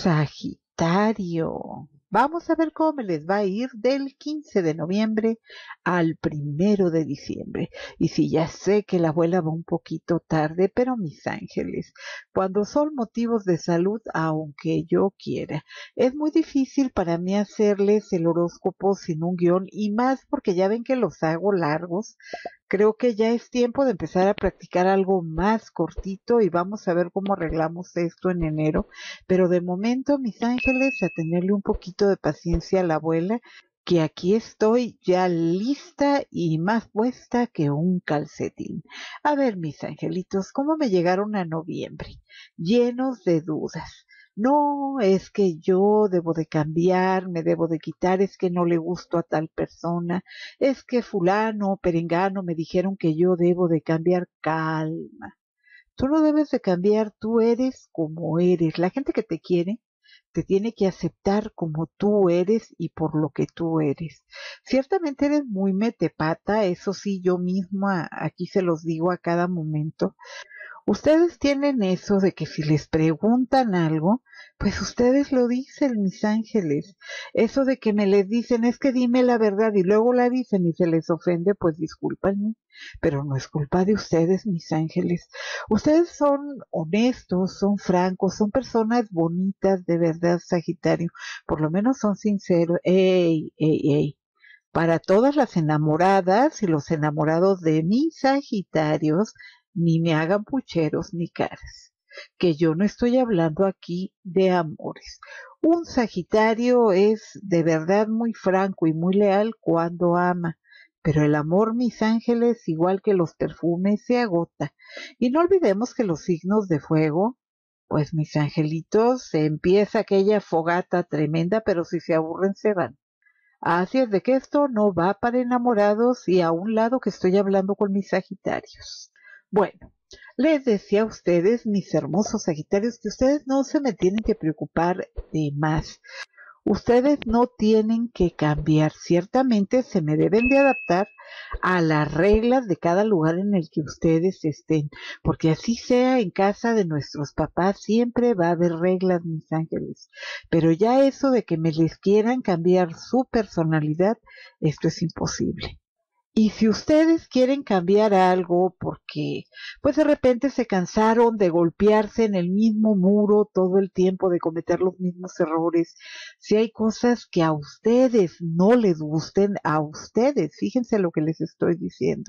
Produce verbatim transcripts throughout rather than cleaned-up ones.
Sagitario. Vamos a ver cómo me les va a ir del quince de noviembre al primero de diciembre. Y sí, ya sé que la abuela va un poquito tarde, pero mis ángeles, cuando son motivos de salud, aunque yo quiera, es muy difícil para mí hacerles el horóscopo sin un guión y más porque ya ven que los hago largos. Creo que ya es tiempo de empezar a practicar algo más cortito y vamos a ver cómo arreglamos esto en enero. Pero de momento, mis ángeles, a tenerle un poquito de paciencia a la abuela, que aquí estoy ya lista y más puesta que un calcetín. A ver, mis angelitos, ¿cómo me llegaron a noviembre? Llenos de dudas. No, es que yo debo de cambiar, me debo de quitar, es que no le gusto a tal persona, es que fulano, perengano me dijeron que yo debo de cambiar. Calma. Tú no debes de cambiar, tú eres como eres. La gente que te quiere te tiene que aceptar como tú eres y por lo que tú eres. Ciertamente eres muy metepata, eso sí, yo misma aquí se los digo a cada momento. Ustedes tienen eso de que si les preguntan algo, pues ustedes lo dicen, mis ángeles. Eso de que me les dicen, es que dime la verdad y luego la dicen y se les ofende, pues discúlpenme, pero no es culpa de ustedes, mis ángeles. Ustedes son honestos, son francos, son personas bonitas, de verdad, Sagitario. Por lo menos son sinceros. Ey, ey, ey. Para todas las enamoradas y los enamorados de mis Sagitarios, ni me hagan pucheros ni caras, que yo no estoy hablando aquí de amores. Un Sagitario es de verdad muy franco y muy leal cuando ama, pero el amor, mis ángeles, igual que los perfumes, se agota. Y no olvidemos que los signos de fuego, pues mis angelitos, se empieza aquella fogata tremenda, pero si se aburren se van. Así es de que esto no va para enamorados y a un lado que estoy hablando con mis Sagitarios. Bueno, les decía a ustedes, mis hermosos Sagitarios, que ustedes no se me tienen que preocupar de más. Ustedes no tienen que cambiar, ciertamente se me deben de adaptar a las reglas de cada lugar en el que ustedes estén, porque así sea en casa de nuestros papás, siempre va a haber reglas, mis ángeles. Pero ya eso de que me les quieran cambiar su personalidad, esto es imposible. Y si ustedes quieren cambiar algo porque pues de repente se cansaron de golpearse en el mismo muro todo el tiempo, de cometer los mismos errores, si hay cosas que a ustedes no les gusten, a ustedes, fíjense lo que les estoy diciendo,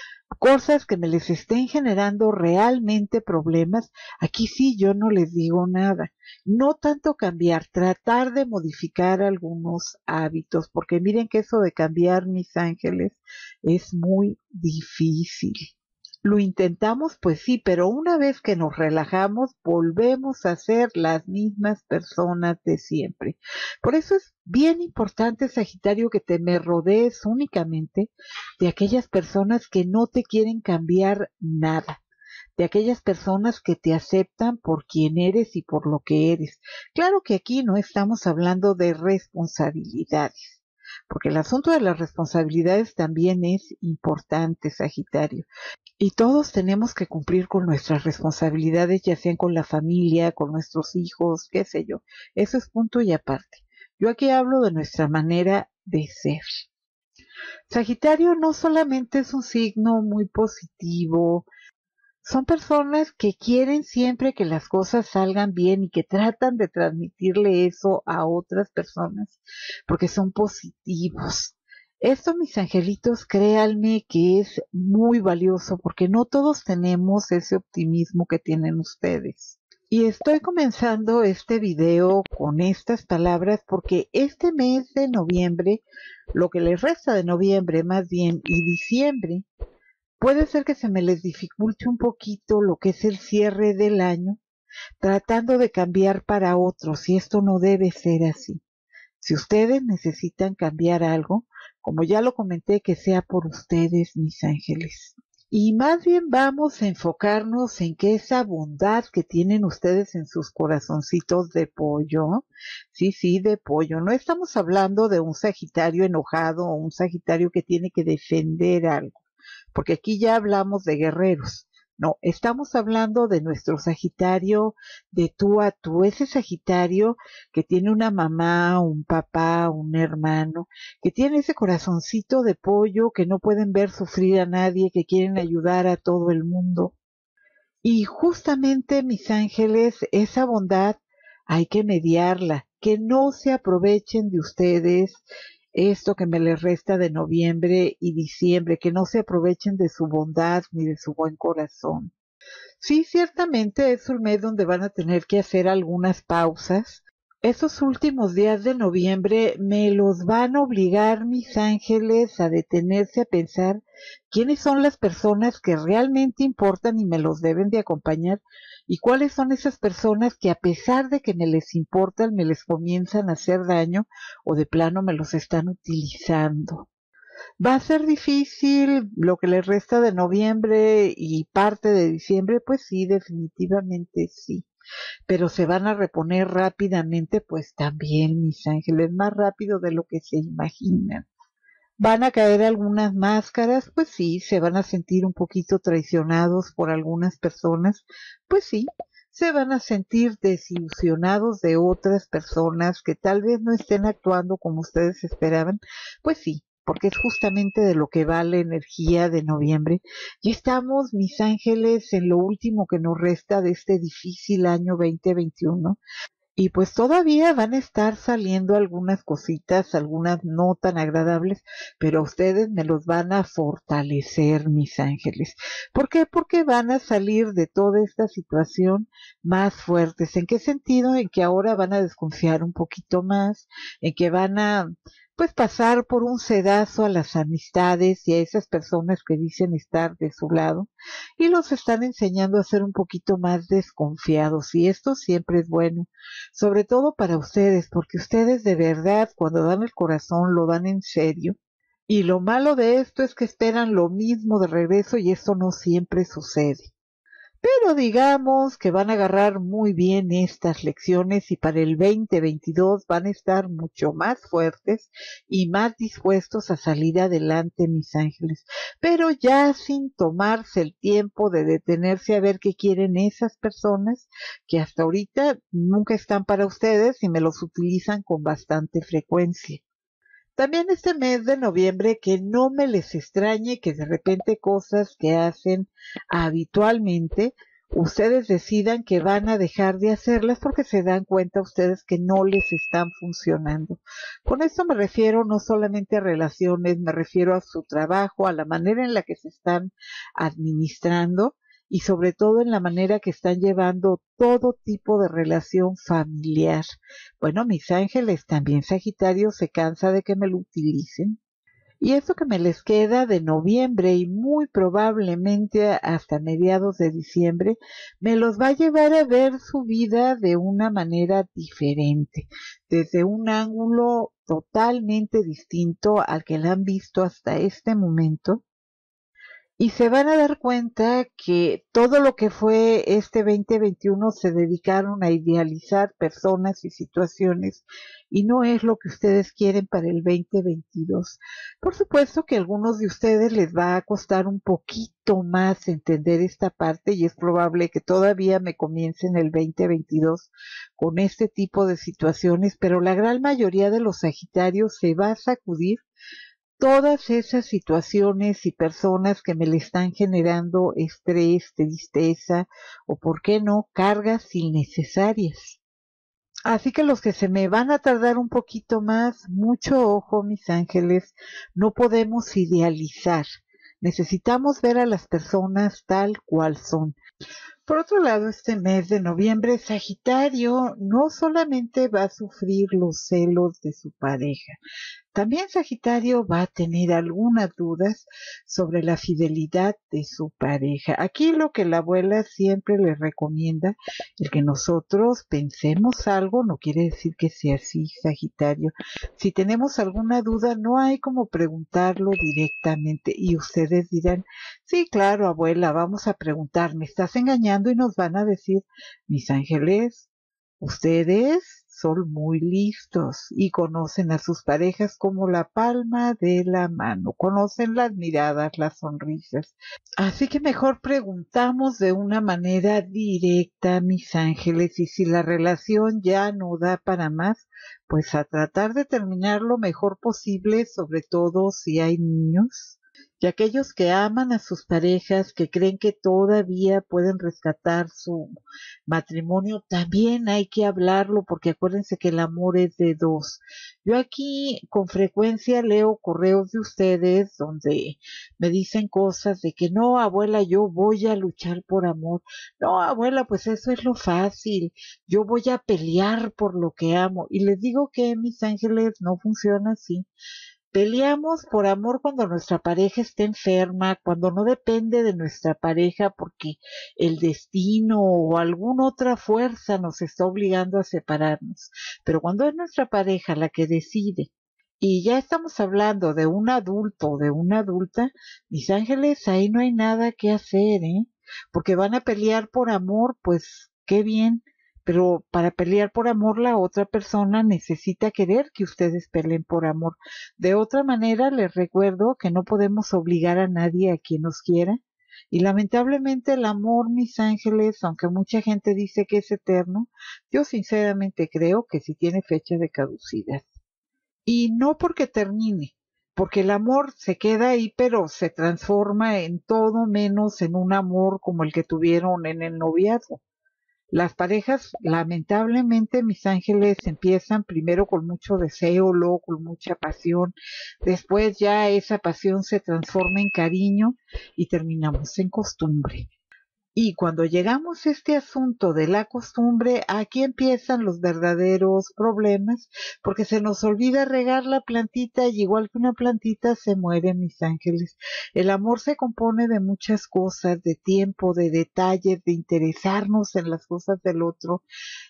cosas que me les estén generando realmente problemas, aquí sí yo no les digo nada. No tanto cambiar, tratar de modificar algunos hábitos, porque miren que eso de cambiar, mis ángeles, es muy difícil. Lo intentamos, pues sí, pero una vez que nos relajamos, volvemos a ser las mismas personas de siempre. Por eso es bien importante, Sagitario, que te me rodees únicamente de aquellas personas que no te quieren cambiar nada, de aquellas personas que te aceptan por quien eres y por lo que eres. Claro que aquí no estamos hablando de responsabilidades, porque el asunto de las responsabilidades también es importante, Sagitario. Y todos tenemos que cumplir con nuestras responsabilidades, ya sean con la familia, con nuestros hijos, qué sé yo. Eso es punto y aparte. Yo aquí hablo de nuestra manera de ser. Sagitario no solamente es un signo muy positivo, son personas que quieren siempre que las cosas salgan bien y que tratan de transmitirle eso a otras personas porque son positivos. Esto, mis angelitos, créanme que es muy valioso porque no todos tenemos ese optimismo que tienen ustedes. Y estoy comenzando este video con estas palabras porque este mes de noviembre, lo que les resta de noviembre más bien y diciembre, puede ser que se me les dificulte un poquito lo que es el cierre del año, tratando de cambiar para otros, y esto no debe ser así. Si ustedes necesitan cambiar algo, como ya lo comenté, que sea por ustedes, mis ángeles. Y más bien vamos a enfocarnos en que esa bondad que tienen ustedes en sus corazoncitos de pollo, sí, sí, de pollo, no estamos hablando de un Sagitario enojado o un Sagitario que tiene que defender algo, porque aquí ya hablamos de guerreros, No, estamos hablando de nuestro Sagitario de tú a tú, ese Sagitario que tiene una mamá, un papá, un hermano, que tiene ese corazoncito de pollo, que no pueden ver sufrir a nadie, que quieren ayudar a todo el mundo. Y justamente, mis ángeles, esa bondad hay que mediarla, que no se aprovechen de ustedes esto que me les resta de noviembre y diciembre, que no se aprovechen de su bondad ni de su buen corazón. Sí, ciertamente es un mes donde van a tener que hacer algunas pausas. Esos últimos días de noviembre me los van a obligar, mis ángeles, a detenerse a pensar quiénes son las personas que realmente importan y me los deben de acompañar y cuáles son esas personas que a pesar de que me les importan, me les comienzan a hacer daño o de plano me los están utilizando. Va a ser difícil lo que les resta de noviembre y parte de diciembre, pues sí, definitivamente sí. Pero se van a reponer rápidamente, pues también, mis ángeles, más rápido de lo que se imaginan. Van a caer algunas máscaras, pues sí, se van a sentir un poquito traicionados por algunas personas, pues sí, se van a sentir desilusionados de otras personas que tal vez no estén actuando como ustedes esperaban, pues sí, porque es justamente de lo que va la energía de noviembre. Y estamos, mis ángeles, en lo último que nos resta de este difícil año veinte veintiuno. Y pues todavía van a estar saliendo algunas cositas, algunas no tan agradables, pero ustedes me los van a fortalecer, mis ángeles. ¿Por qué? Porque van a salir de toda esta situación más fuertes. ¿En qué sentido? En que ahora van a desconfiar un poquito más, en que van a pues pasar por un sedazo a las amistades y a esas personas que dicen estar de su lado y los están enseñando a ser un poquito más desconfiados y esto siempre es bueno, sobre todo para ustedes, porque ustedes de verdad cuando dan el corazón lo dan en serio. Y lo malo de esto es que esperan lo mismo de regreso y eso no siempre sucede. Pero digamos que van a agarrar muy bien estas lecciones y para el veinte veintidós van a estar mucho más fuertes y más dispuestos a salir adelante, mis ángeles. Pero ya sin tomarse el tiempo de detenerse a ver qué quieren esas personas que hasta ahorita nunca están para ustedes y me los utilizan con bastante frecuencia. También este mes de noviembre que no me les extrañe que de repente cosas que hacen habitualmente ustedes decidan que van a dejar de hacerlas porque se dan cuenta ustedes que no les están funcionando. Con esto me refiero no solamente a relaciones, me refiero a su trabajo, a la manera en la que se están administrando y sobre todo en la manera que están llevando todo tipo de relación familiar. Bueno, mis ángeles, también Sagitario se cansa de que me lo utilicen. Y eso que me les queda de noviembre y muy probablemente hasta mediados de diciembre, me los va a llevar a ver su vida de una manera diferente, desde un ángulo totalmente distinto al que la han visto hasta este momento y se van a dar cuenta que todo lo que fue este veinte veintiuno se dedicaron a idealizar personas y situaciones y no es lo que ustedes quieren para el veinte veintidós. Por supuesto que a algunos de ustedes les va a costar un poquito más entender esta parte y es probable que todavía me comiencen el veinte veintidós con este tipo de situaciones, pero la gran mayoría de los Sagitarios se va a sacudir todas esas situaciones y personas que me le están generando estrés, tristeza o, por qué no, cargas innecesarias. Así que los que se me van a tardar un poquito más, mucho ojo, mis ángeles, no podemos idealizar. Necesitamos ver a las personas tal cual son. Por otro lado, este mes de noviembre, Sagitario no solamente va a sufrir los celos de su pareja, también Sagitario va a tener algunas dudas sobre la fidelidad de su pareja. Aquí lo que la abuela siempre le recomienda, el que nosotros pensemos algo no quiere decir que sea así, Sagitario. Si tenemos alguna duda, no hay como preguntarlo directamente. Y ustedes dirán, sí, claro, abuela, vamos a preguntar, me estás engañando y nos van a decir, mis ángeles, ustedes son muy listos y conocen a sus parejas como la palma de la mano, conocen las miradas, las sonrisas. Así que mejor preguntamos de una manera directa, mis ángeles, y si la relación ya no da para más, pues a tratar de terminar lo mejor posible, sobre todo si hay niños. Y aquellos que aman a sus parejas, que creen que todavía pueden rescatar su matrimonio, también hay que hablarlo, porque acuérdense que el amor es de dos. Yo aquí con frecuencia leo correos de ustedes donde me dicen cosas de que no, abuela, yo voy a luchar por amor. No, abuela, pues eso es lo fácil. Yo voy a pelear por lo que amo. Y les digo que, mis ángeles, no funciona así. Peleamos por amor cuando nuestra pareja está enferma, cuando no depende de nuestra pareja porque el destino o alguna otra fuerza nos está obligando a separarnos. Pero cuando es nuestra pareja la que decide, y ya estamos hablando de un adulto o de una adulta, mis ángeles, ahí no hay nada que hacer, ¿eh? Porque van a pelear por amor, pues qué bien, pero para pelear por amor la otra persona necesita querer que ustedes peleen por amor. De otra manera, les recuerdo que no podemos obligar a nadie a quien nos quiera. Y lamentablemente el amor, mis ángeles, aunque mucha gente dice que es eterno, yo sinceramente creo que sí tiene fecha de caducidad. Y no porque termine, porque el amor se queda ahí, pero se transforma en todo menos en un amor como el que tuvieron en el noviazgo. Las parejas, lamentablemente, mis ángeles, empiezan primero con mucho deseo, luego con mucha pasión, después ya esa pasión se transforma en cariño y terminamos en costumbre. Y cuando llegamos a este asunto de la costumbre, aquí empiezan los verdaderos problemas, porque se nos olvida regar la plantita y igual que una plantita se muere, mis ángeles. El amor se compone de muchas cosas, de tiempo, de detalles, de interesarnos en las cosas del otro.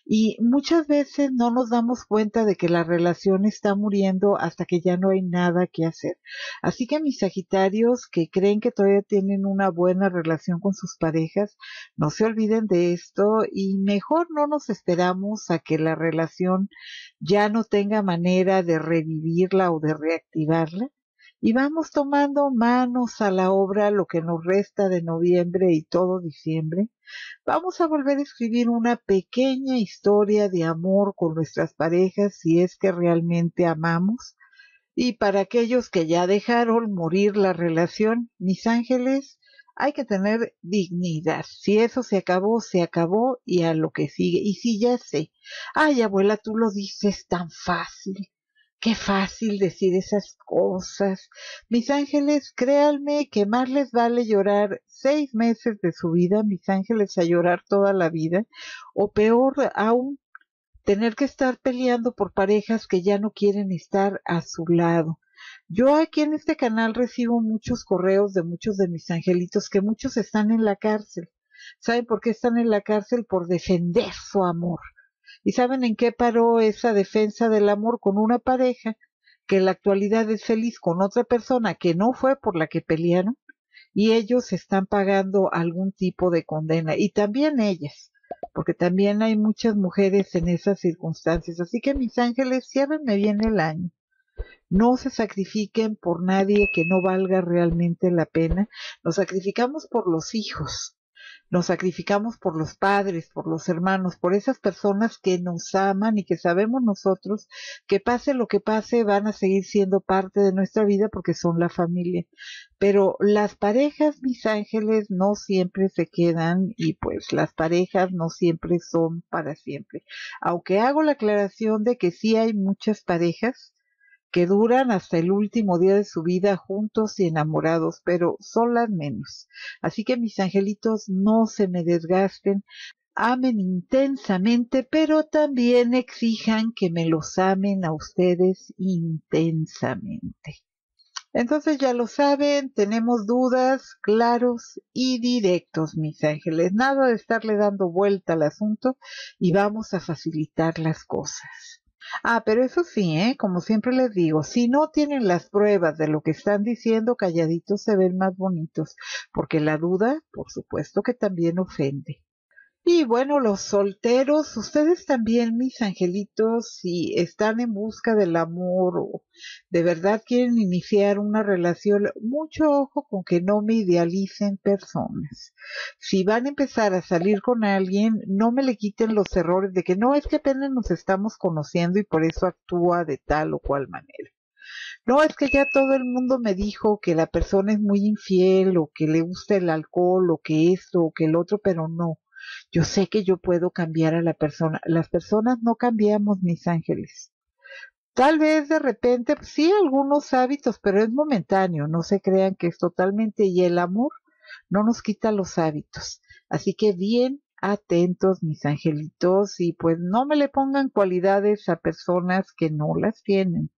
Y muchas veces no nos damos cuenta de que la relación está muriendo hasta que ya no hay nada que hacer. Así que mis sagitarios que creen que todavía tienen una buena relación con sus parejas, no se olviden de esto y mejor no nos esperamos a que la relación ya no tenga manera de revivirla o de reactivarla. Y vamos tomando manos a la obra lo que nos resta de noviembre y todo diciembre. Vamos a volver a escribir una pequeña historia de amor con nuestras parejas si es que realmente amamos. Y para aquellos que ya dejaron morir la relación, mis ángeles, hay que tener dignidad. Si eso se acabó, se acabó y a lo que sigue. Y si ya sé, ay abuela, tú lo dices tan fácil. Qué fácil decir esas cosas. Mis ángeles, créanme que más les vale llorar seis meses de su vida, mis ángeles, a llorar toda la vida, o peor aún, tener que estar peleando por parejas que ya no quieren estar a su lado. Yo aquí en este canal recibo muchos correos de muchos de mis angelitos que muchos están en la cárcel. ¿Saben por qué están en la cárcel? Por defender su amor. ¿Y saben en qué paró esa defensa del amor? Con una pareja que en la actualidad es feliz con otra persona que no fue por la que pelearon y ellos están pagando algún tipo de condena y también ellas, porque también hay muchas mujeres en esas circunstancias. Así que mis ángeles, ciérrenme bien el año. No se sacrifiquen por nadie que no valga realmente la pena. Nos sacrificamos por los hijos. Nos sacrificamos por los padres, por los hermanos, por esas personas que nos aman y que sabemos nosotros que pase lo que pase van a seguir siendo parte de nuestra vida porque son la familia. Pero las parejas, mis ángeles, no siempre se quedan y pues las parejas no siempre son para siempre. Aunque hago la aclaración de que sí hay muchas parejas que duran hasta el último día de su vida juntos y enamorados, pero son las menos. Así que mis angelitos, no se me desgasten, amen intensamente, pero también exijan que me los amen a ustedes intensamente. Entonces ya lo saben, tenemos dudas, claros y directos, mis ángeles. Nada de estarle dando vuelta al asunto y vamos a facilitar las cosas. Ah, pero eso sí, ¿eh? Como siempre les digo, si no tienen las pruebas de lo que están diciendo, calladitos se ven más bonitos, porque la duda, por supuesto que también ofende. Y bueno, los solteros, ustedes también, mis angelitos, si están en busca del amor o de verdad quieren iniciar una relación, mucho ojo con que no me idealicen personas. Si van a empezar a salir con alguien, no me le quiten los errores de que no, es que apenas nos estamos conociendo y por eso actúa de tal o cual manera. No, es que ya todo el mundo me dijo que la persona es muy infiel o que le gusta el alcohol o que esto o que el otro, pero no. Yo sé que yo puedo cambiar a la persona. Las personas no cambiamos, mis ángeles. Tal vez de repente, pues, sí, algunos hábitos, pero es momentáneo. No se crean que es totalmente. Y el amor no nos quita los hábitos. Así que bien atentos, mis angelitos, y pues no me le pongan cualidades a personas que no las tienen.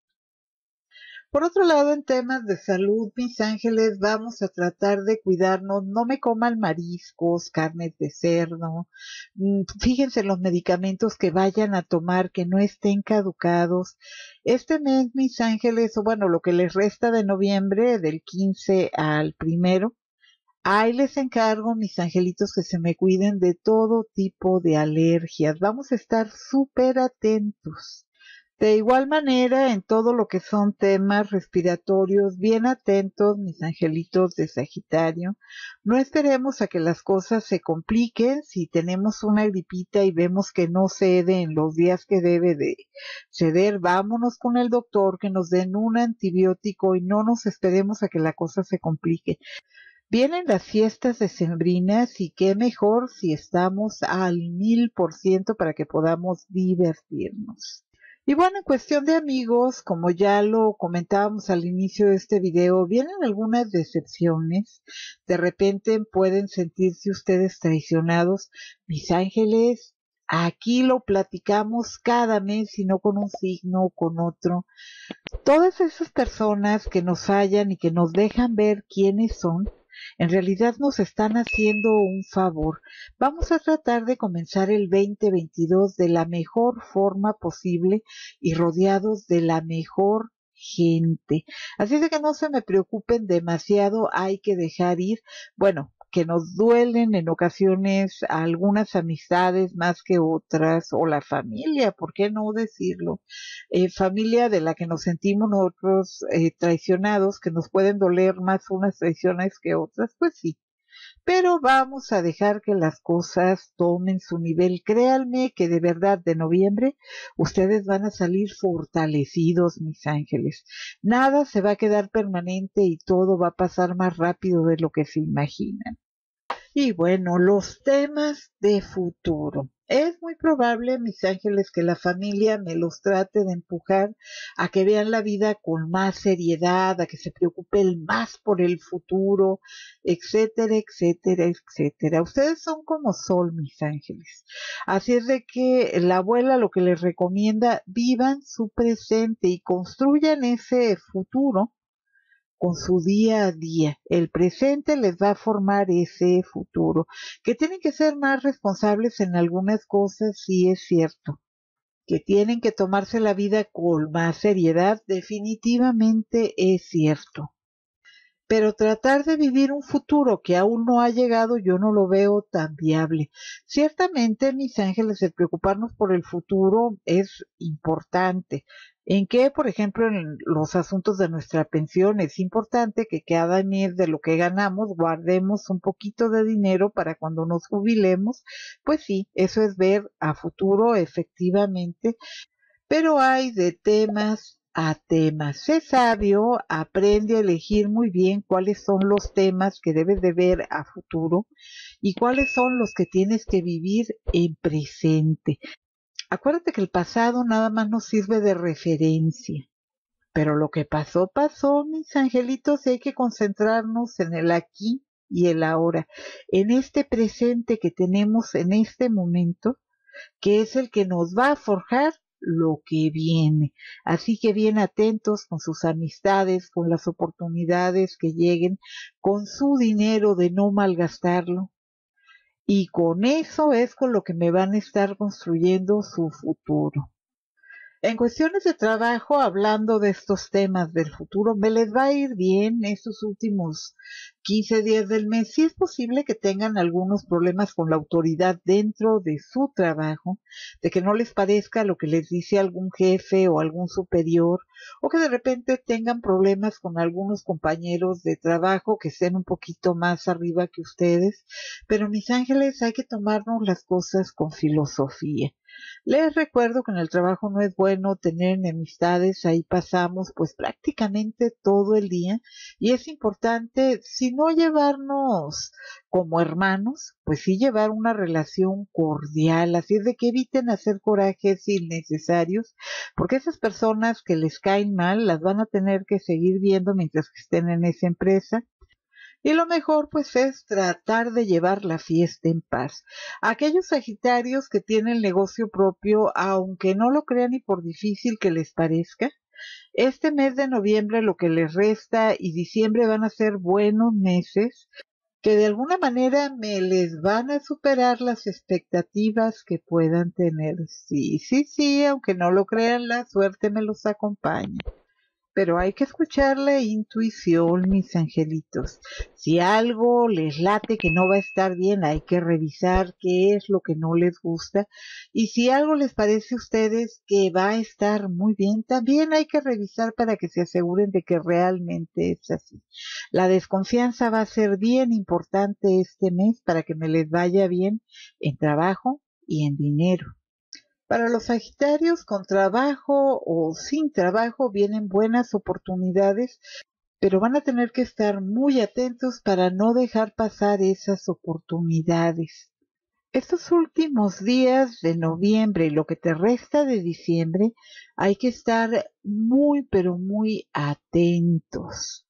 Por otro lado, en temas de salud, mis ángeles, vamos a tratar de cuidarnos. No me coman mariscos, carnes de cerdo. Mm, Fíjense los medicamentos que vayan a tomar, que no estén caducados. Este mes, mis ángeles, o bueno, lo que les resta de noviembre, del quince al primero, ahí les encargo, mis angelitos, que se me cuiden de todo tipo de alergias. Vamos a estar súper atentos. De igual manera, en todo lo que son temas respiratorios, bien atentos, mis angelitos de Sagitario. No esperemos a que las cosas se compliquen. Si tenemos una gripita y vemos que no cede en los días que debe de ceder, vámonos con el doctor, que nos den un antibiótico y no nos esperemos a que la cosa se complique. Vienen las fiestas decembrinas y qué mejor si estamos al mil por ciento para que podamos divertirnos. Y bueno, en cuestión de amigos, como ya lo comentábamos al inicio de este video, vienen algunas decepciones. De repente pueden sentirse ustedes traicionados. Mis ángeles, aquí lo platicamos cada mes y no con un signo o con otro. Todas esas personas que nos fallan y que nos dejan ver quiénes son, en realidad nos están haciendo un favor. Vamos a tratar de comenzar el veinte veintidós de la mejor forma posible y rodeados de la mejor gente. Así de que no se me preocupen demasiado, hay que dejar ir. Bueno, que nos duelen en ocasiones algunas amistades más que otras, o la familia, ¿por qué no decirlo? Eh, familia de la que nos sentimos nosotros eh, traicionados, que nos pueden doler más unas traiciones que otras, pues sí. Pero vamos a dejar que las cosas tomen su nivel. Créanme que de verdad de noviembre ustedes van a salir fortalecidos, mis ángeles. Nada se va a quedar permanente y todo va a pasar más rápido de lo que se imaginan. Y bueno, los temas de futuro. Es muy probable, mis ángeles, que la familia me los trate de empujar a que vean la vida con más seriedad, a que se preocupen más por el futuro, etcétera, etcétera, etcétera. Ustedes son como sol, mis ángeles. Así es de que la abuela lo que les recomienda, vivan su presente y construyan ese futuro con su día a día. El presente les va a formar ese futuro. Que tienen que ser más responsables en algunas cosas, sí es cierto. Que tienen que tomarse la vida con más seriedad, definitivamente es cierto. Pero tratar de vivir un futuro que aún no ha llegado, yo no lo veo tan viable. Ciertamente, mis ángeles, el preocuparnos por el futuro es importante. En que, por ejemplo, en los asuntos de nuestra pensión es importante que cada mes de lo que ganamos guardemos un poquito de dinero para cuando nos jubilemos. Pues sí, eso es ver a futuro, efectivamente, pero hay de temas a temas. Sé sabio, aprende a elegir muy bien cuáles son los temas que debes de ver a futuro y cuáles son los que tienes que vivir en presente. Acuérdate que el pasado nada más nos sirve de referencia. Pero lo que pasó, pasó, mis angelitos, y hay que concentrarnos en el aquí y el ahora, en este presente que tenemos en este momento, que es el que nos va a forjar lo que viene. Así que bien atentos con sus amistades, con las oportunidades que lleguen, con su dinero de no malgastarlo. Y con eso es con lo que me van a estar construyendo su futuro. En cuestiones de trabajo, hablando de estos temas del futuro, me les va a ir bien estos últimos quince días del mes. Sí es posible que tengan algunos problemas con la autoridad dentro de su trabajo, de que no les parezca lo que les dice algún jefe o algún superior, o que de repente tengan problemas con algunos compañeros de trabajo que estén un poquito más arriba que ustedes. Pero mis ángeles, hay que tomarnos las cosas con filosofía. Les recuerdo que en el trabajo no es bueno tener enemistades, ahí pasamos pues prácticamente todo el día y es importante, si no llevarnos como hermanos, pues sí llevar una relación cordial, así es de que eviten hacer corajes innecesarios, porque esas personas que les caen mal las van a tener que seguir viendo mientras que estén en esa empresa. Y lo mejor pues es tratar de llevar la fiesta en paz. Aquellos sagitarios que tienen negocio propio, aunque no lo crean y por difícil que les parezca, este mes de noviembre, lo que les resta y diciembre van a ser buenos meses que de alguna manera me les van a superar las expectativas que puedan tener. Sí, sí, sí, aunque no lo crean, la suerte me los acompaña. Pero hay que escuchar la intuición, mis angelitos. Si algo les late que no va a estar bien, hay que revisar qué es lo que no les gusta. Y si algo les parece a ustedes que va a estar muy bien, también hay que revisar para que se aseguren de que realmente es así. La desconfianza va a ser bien importante este mes para que me les vaya bien en trabajo y en dinero. Para los Sagitarios con trabajo o sin trabajo vienen buenas oportunidades, pero van a tener que estar muy atentos para no dejar pasar esas oportunidades. Estos últimos días de noviembre y lo que te resta de diciembre, hay que estar muy, pero muy atentos.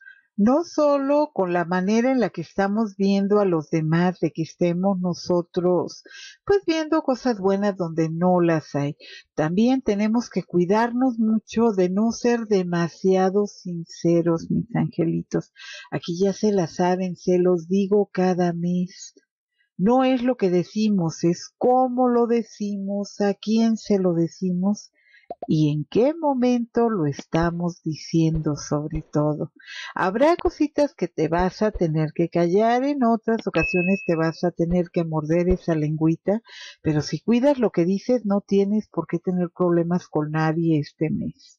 No solo con la manera en la que estamos viendo a los demás, de que estemos nosotros, pues viendo cosas buenas donde no las hay. También tenemos que cuidarnos mucho de no ser demasiado sinceros, mis angelitos. Aquí ya se la saben, se los digo cada mes. No es lo que decimos, es cómo lo decimos, a quién se lo decimos y en qué momento lo estamos diciendo sobre todo. Habrá cositas que te vas a tener que callar, en otras ocasiones te vas a tener que morder esa lengüita, pero si cuidas lo que dices no tienes por qué tener problemas con nadie este mes.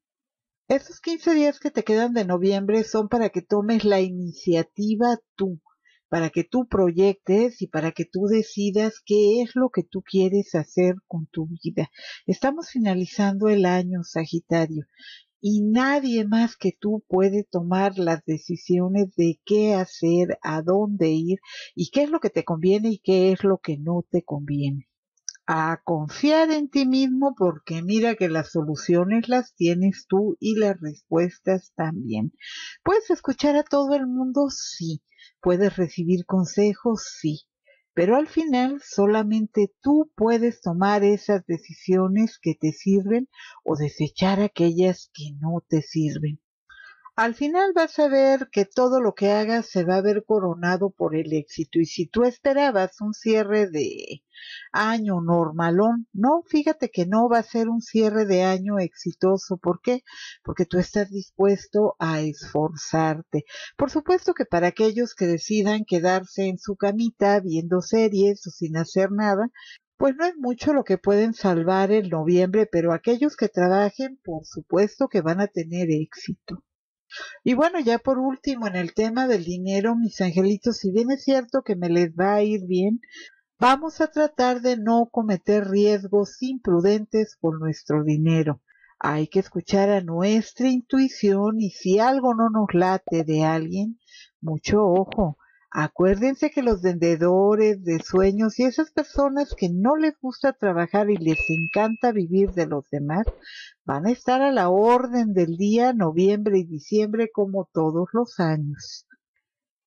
Estos quince días que te quedan de noviembre son para que tomes la iniciativa tú, para que tú proyectes y para que tú decidas qué es lo que tú quieres hacer con tu vida. Estamos finalizando el año, Sagitario, y nadie más que tú puede tomar las decisiones de qué hacer, a dónde ir y qué es lo que te conviene y qué es lo que no te conviene. A confiar en ti mismo porque mira que las soluciones las tienes tú y las respuestas también. ¿Puedes escuchar a todo el mundo? Sí. ¿Puedes recibir consejos? Sí. Pero al final solamente tú puedes tomar esas decisiones que te sirven o desechar aquellas que no te sirven. Al final vas a ver que todo lo que hagas se va a ver coronado por el éxito. Y si tú esperabas un cierre de año normalón, no, fíjate que no va a ser un cierre de año exitoso. ¿Por qué? Porque tú estás dispuesto a esforzarte. Por supuesto que para aquellos que decidan quedarse en su camita viendo series o sin hacer nada, pues no es mucho lo que pueden salvar en noviembre, pero aquellos que trabajen, por supuesto que van a tener éxito. Y bueno, ya por último, en el tema del dinero, mis angelitos, si bien es cierto que me les va a ir bien, vamos a tratar de no cometer riesgos imprudentes con nuestro dinero. Hay que escuchar a nuestra intuición y si algo no nos late de alguien, mucho ojo. Acuérdense que los vendedores de sueños y esas personas que no les gusta trabajar y les encanta vivir de los demás, van a estar a la orden del día noviembre y diciembre como todos los años.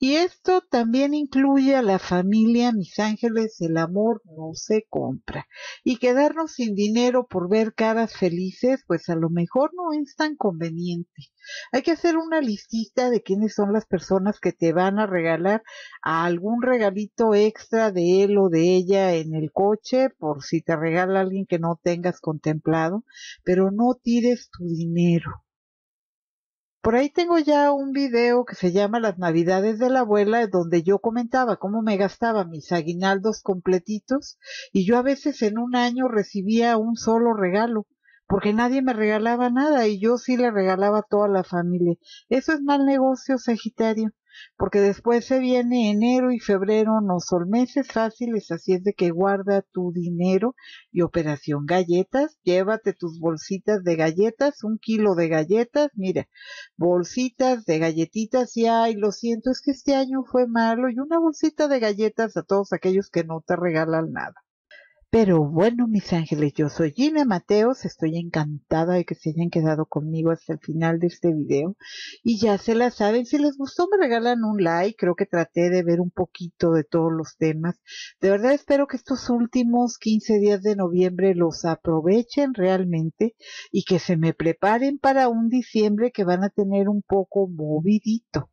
Y esto también incluye a la familia, mis ángeles, el amor no se compra. Y quedarnos sin dinero por ver caras felices, pues a lo mejor no es tan conveniente. Hay que hacer una listita de quiénes son las personas que te van a regalar algún regalito extra de él o de ella en el coche, por si te regala alguien que no tengas contemplado, pero no tires tu dinero. Por ahí tengo ya un video que se llama Las Navidades de la Abuela, donde yo comentaba cómo me gastaba mis aguinaldos completitos y yo a veces en un año recibía un solo regalo, porque nadie me regalaba nada y yo sí le regalaba a toda la familia. Eso es mal negocio, Sagitario, porque después se viene enero y febrero, no son meses fáciles, así es de que guarda tu dinero. Y operación galletas, llévate tus bolsitas de galletas, un kilo de galletas, mira, bolsitas de galletitas y ay, lo siento, es que este año fue malo y una bolsita de galletas a todos aquellos que no te regalan nada. Pero bueno, mis ángeles, yo soy Gina Mateos, estoy encantada de que se hayan quedado conmigo hasta el final de este video y ya se la saben, si les gustó me regalan un like, creo que traté de ver un poquito de todos los temas. De verdad espero que estos últimos quince días de noviembre los aprovechen realmente y que se me preparen para un diciembre que van a tener un poco movidito.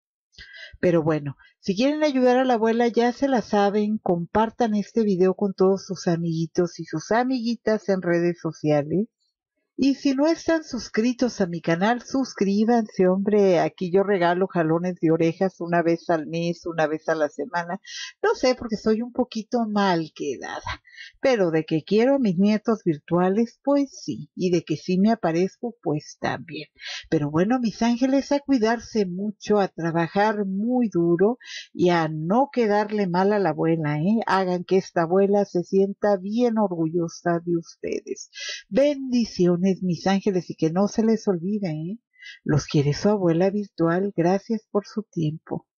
Pero bueno, si quieren ayudar a la abuela ya se la saben, compartan este video con todos sus amiguitos y sus amiguitas en redes sociales. Y si no están suscritos a mi canal, suscríbanse, hombre. Aquí yo regalo jalones de orejas una vez al mes, una vez a la semana. No sé, porque soy un poquito mal quedada. Pero de que quiero a mis nietos virtuales, pues sí. Y de que sí me aparezco, pues también. Pero bueno, mis ángeles, a cuidarse mucho, a trabajar muy duro y a no quedarle mal a la abuela, ¿eh? Hagan que esta abuela se sienta bien orgullosa de ustedes. Bendiciones, mis ángeles, y que no se les olvide, ¿eh? Los quiere su abuela virtual. Gracias por su tiempo.